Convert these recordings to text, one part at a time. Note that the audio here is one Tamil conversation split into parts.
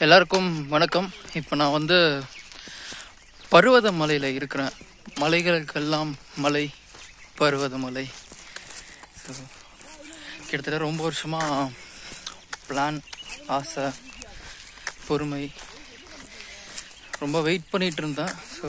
எல்லாருக்கும் வணக்கம். இப்போ நான் வந்து பருவதமலையில் இருக்கிறேன். மலைகளுக்கெல்லாம் மலை பருவதமலை. ஸோ கிட்டத்தட்ட ரொம்ப வருஷமாக பிளான், ஆசை, பொறுமை, ரொம்ப வெயிட் பண்ணிகிட்டு இருந்தேன். ஸோ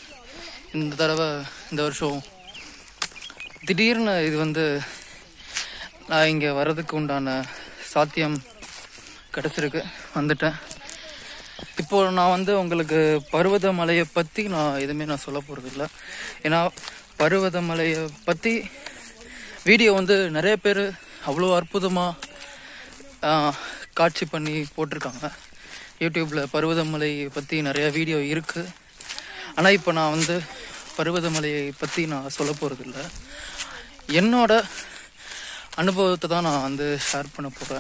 இந்த வருஷம் திடீர்னு இது வந்து நான் இங்கே வர்றதுக்கு உண்டான சாத்தியம் கிடச்சிருக்கு, வந்துட்டேன். இப்போது நான் வந்து உங்களுக்கு பருவதமலையை பற்றி எதுவுமே சொல்ல போகிறது இல்லை. ஏன்னா பருவதமலையை பற்றி வீடியோ வந்து நிறைய பேர் அவ்வளோ அற்புதமாக காட்சி பண்ணி போட்டிருக்காங்க. யூடியூப்பில் பருவதமலையை பற்றி நிறையா வீடியோ இருக்குது. ஆனால் இப்போ நான் வந்து பருவதமலையை பற்றி நான் சொல்ல போகிறதில்ல. என்னோட அனுபவத்தை தான் நான் வந்து ஷேர் பண்ண போகிறேன்.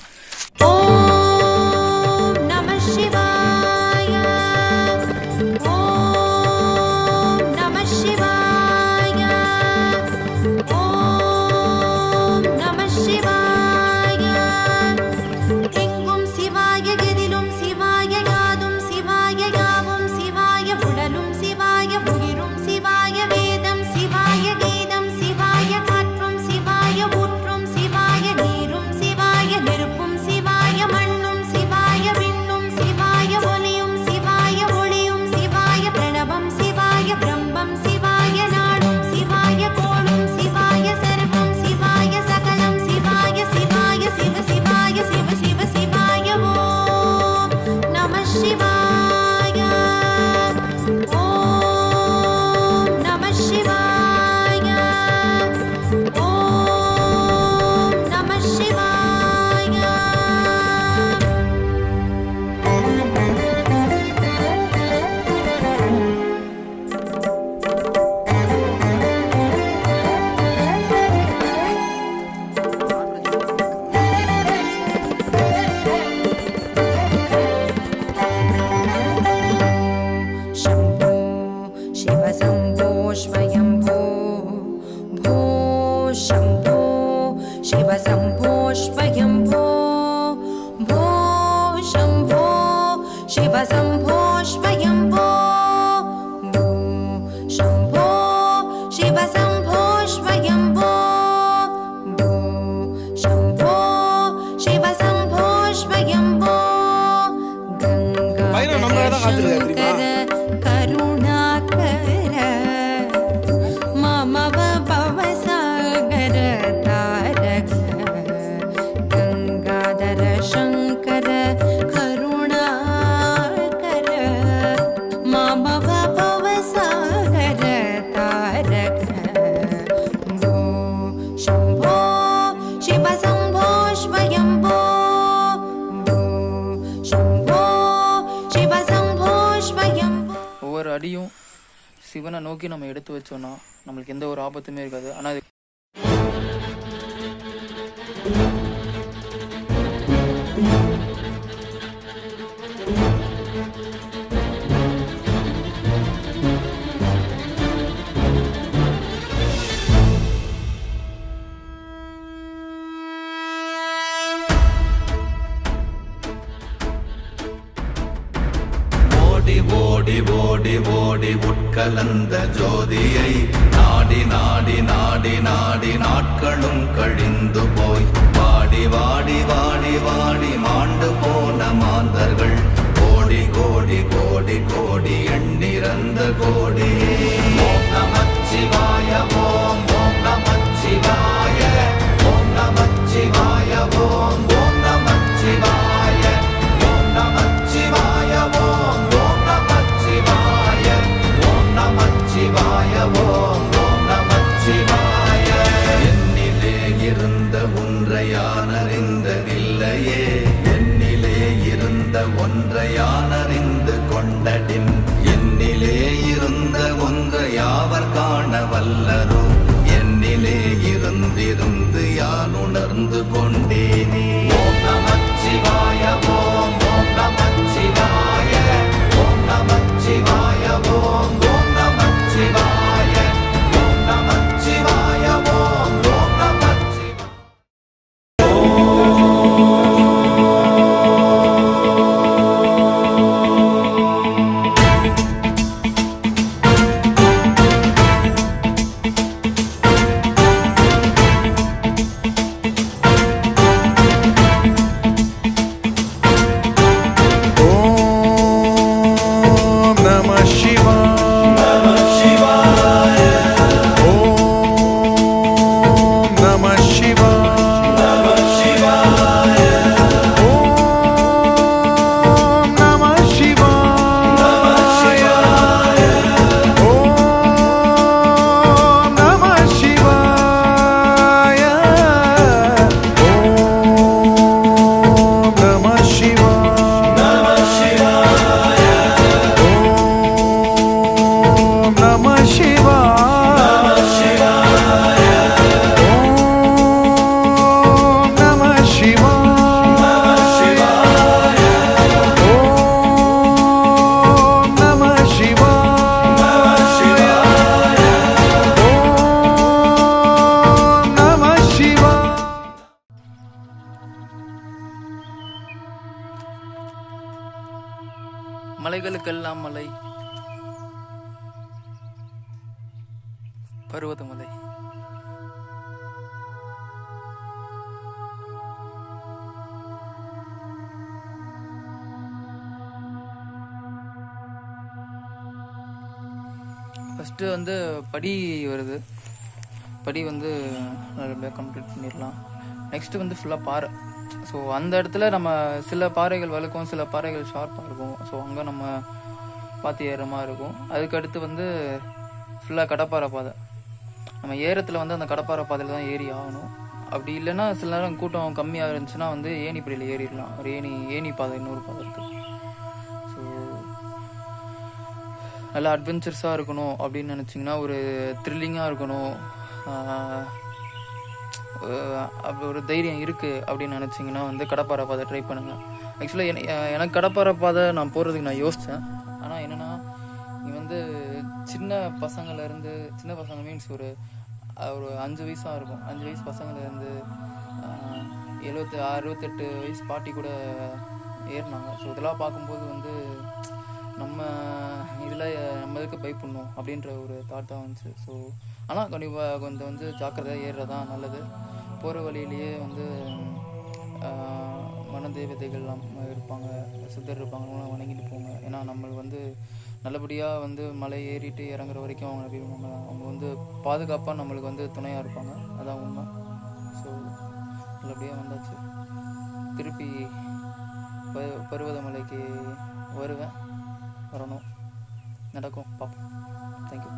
ஒவ்வொரு அடியும் சிவனை நோக்கி நம்ம எடுத்து வச்சோம்னா நம்மளுக்கு எந்த ஒரு ஆபத்துமே இருக்காது. ஆனால் ஓடி ஓடி ஓடி உட்கலந்த ஜோதியை நாடி நாடி நாடி நாடி நாட்களும் கழிந்து போய் வாடி வாடி வாடி வாடி மாண்டு போன மாந்தர்கள் கோடி கோடி கோடி கோடி எண்ணிறந்த கோடி. ஓம் நமச்சிவாய ஓம் ஓம் நமச்சிவாய ஓம் நமச்சிவாய ஓம் ஓம் நமச்சிவாய ஓம் நமச்சிவாய ஓம் ஓம் நமச்சிவாய ஓம் நமச்சிவாய ஓம் ஓம் நமச்சிவாய. என்னிலே இருந்த ஒன்றை யான் அறிந்ததில்லையே, என்னிலே இருந்த ஒன்றை யான் அறிந்து கொண்டடின், என்னிலே இருந்த ஒன்றை யாவர் காண வல்லரோ, என்னிலே இருந்திருந்து யான் உணர்ந்து கொண்டேனே. ஓம் நமச்சிவாய ஓம் ஓம் நமச்சிவாய ஓம் நமச்சிவாய ஓம் ஓம் நமச்சிவாய ஓம் நமச்சிவாய ஓம் ஓம் நமச்சிவாய. மலைகளுக்கெல்லாம் மலை பர்வதமலை. ஃபஸ்ட்டு வந்து படி வருது. படி வந்து நல்லபடியாக கம்ப்ளீட் பண்ணிடலாம். நெக்ஸ்ட்டு வந்து ஃபுல்லாக பாறை. ஸோ அந்த இடத்துல நம்ம சில பாறைகள் வழுக்கும், சில பாறைகள் ஷார்ப்பாக இருக்கும். ஸோ அங்கே நம்ம பார்த்து ஏறுற மாதிரி இருக்கும். அதுக்கடுத்து வந்து ஃபுல்லாக கடப்பாறை பாதை. நம்ம ஏறத்தில் வந்து அந்த கடப்பாறை பாதையில் தான் ஏறி ஆகணும். அப்படி இல்லைன்னா சில நேரம் கூட்டம் கம்மியாக இருந்துச்சுன்னா வந்து ஏணிப்படியில் ஏறிடலாம். ஒரு ஏணி பாதை இன்னொரு பாதை இருக்குது. ஸோ நல்லா அட்வென்ச்சர்ஸாக இருக்கணும் அப்படின்னு நினச்சிங்கன்னா, ஒரு த்ரில்லிங்காக இருக்கணும், அப்படி ஒரு தைரியம் இருக்குது அப்படின்னு நினச்சிங்கன்னா வந்து கடப்பாறை பாதை ட்ரை பண்ணுங்கள். ஆக்சுவலாக எனக்கு கடப்பாறை பாதை நான் போகிறதுக்கு நான் யோசித்தேன். ஆனால் என்னென்னா, நீ வந்து சின்ன பசங்க மீன்ஸ் ஒரு 5 வயசாக இருக்கும். 5 வயசு பசங்கள்லேருந்து 68 வயசு பாட்டி கூட ஏறினாங்க. ஸோ இதெல்லாம் பார்க்கும்போது வந்து நம்ம இதுக்கு பயப்படணும் அப்படின்ற ஒரு தாட் தான் வந்துச்சு. ஸோ ஆனால் கண்டிப்பாக கொஞ்சம் வந்து ஜாக்கிரதையாக ஏறுறதான் நல்லது. போகிற வழியிலேயே வந்து வன தேவதைகள் இருப்பாங்க, சித்தர் இருப்பாங்க, அவங்களாம் வணங்கிட்டு போங்க. ஏன்னா நம்மளுக்கு வந்து நல்லபடியாக வந்து மலை ஏறிட்டு இறங்குற வரைக்கும் அவங்க வந்து பாதுகாப்பாக நம்மளுக்கு வந்து துணையாக இருப்பாங்க. அதான் உண்மை. ஸோ நல்லபடியாக வந்தாச்சு. திருப்பி பருவதமலைக்கு வரணும், நடக்கும், பார்ப்போம். தேங்க்யூ.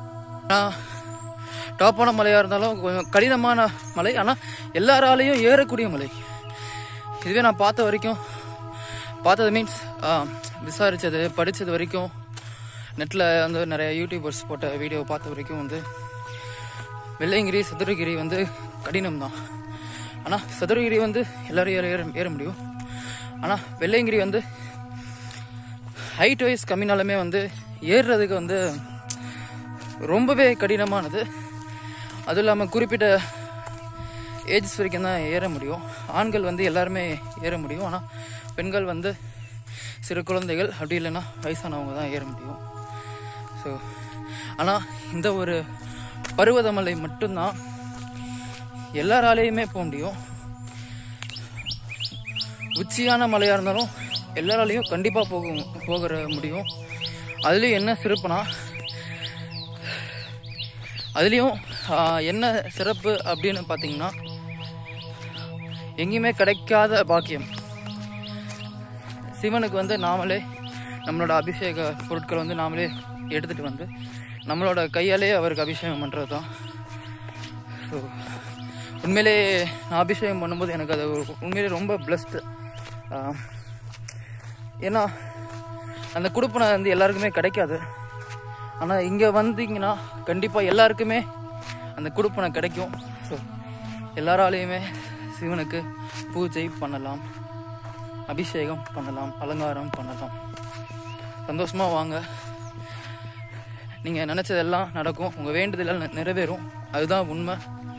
டாப்பான மலையாக இருந்தாலும் கொஞ்சம் கடினமான மலை, ஆனால் எல்லாராலையும் ஏறக்கூடிய மலை. இதுவே நான் பார்த்தது மீன்ஸ் விசாரித்தது, படித்தது வரைக்கும், நெட்டில் வந்து நிறைய யூடியூபர்ஸ் போட்ட வீடியோ பார்த்த வரைக்கும் வந்து வெள்ளையங்கிரி, சதுரகிரி வந்து கடினம் தான். ஆனால் சதுரகிரி வந்து எல்லாரும் ஏற முடியும். ஆனால் வெள்ளையங்கிரி வந்து ஹைட் வைஸ் கம்மினாலுமே வந்து ஏறுறதுக்கு வந்து ரொம்பவே கடினமானது. அதுவும் இல்லாமல் குறிப்பிட்ட ஏஜஸ் வரைக்கும் தான் ஏற முடியும். ஆண்கள் வந்து எல்லாருமே ஏற முடியும். ஆனால் பெண்கள் வந்து சிறு குழந்தைகள் அப்படி இல்லைன்னா வயசானவங்க தான் ஏற முடியும். ஸோ ஆனால் இந்த ஒரு பருவதமலை மட்டும்தான் எல்லாராலேயுமே போக முடியும். உச்சியான மலையாக இருந்தாலும் எல்லாராலையும் கண்டிப்பாக போகிற முடியும். அதுலேயும் என்ன சிறப்புனா, அதுலேயும் என்ன சிறப்பு அப்படின்னு பார்த்தீங்கன்னா, எங்கேயுமே கிடைக்காத பாக்கியம். சிவனுக்கு வந்து நாமளே நம்மளோட அபிஷேக பொருட்கள் வந்து நாமளே எடுத்துகிட்டு வந்து நம்மளோட கையாலே அவருக்கு அபிஷேகம் பண்ணுறது தான். ஸோ உண்மையிலே நான் அபிஷேகம் பண்ணும்போது எனக்கு அது உண்மையிலே ரொம்ப பிளஸ்டு. ஏன்னா அந்த குடுப்பனை வந்து எல்லாருக்குமே கிடைக்காது. ஆனால் இங்கே வந்தீங்கன்னா கண்டிப்பாக எல்லாருக்குமே அந்த குடுப்பனை கிடைக்கும். ஸோ எல்லாராலையுமே சிவனுக்கு பூஜை பண்ணலாம், அபிஷேகம் பண்ணலாம், அலங்காரம் பண்ணலாம். சந்தோஷமாக வாங்க. நீங்கள் நினச்சதெல்லாம் நடக்கும், உங்கள் வேண்டுதலெல்லாம் நிறைவேறும். அதுதான் உண்மை.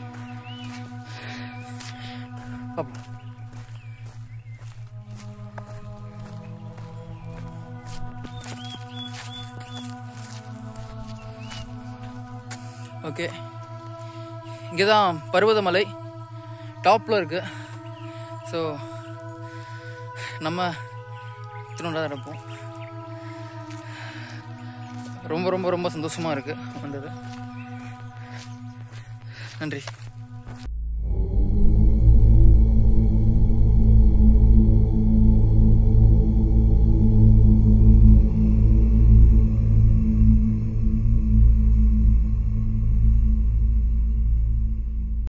ஓகே, இங்கே தான் பருவதமலை டாப்பில் இருக்குது. ஸோ நம்ம திருவண்ணா இருப்போம். ரொம்ப ரொம்ப ரொம்ப சந்தோஷமாக இருக்குது வந்தது. நன்றி.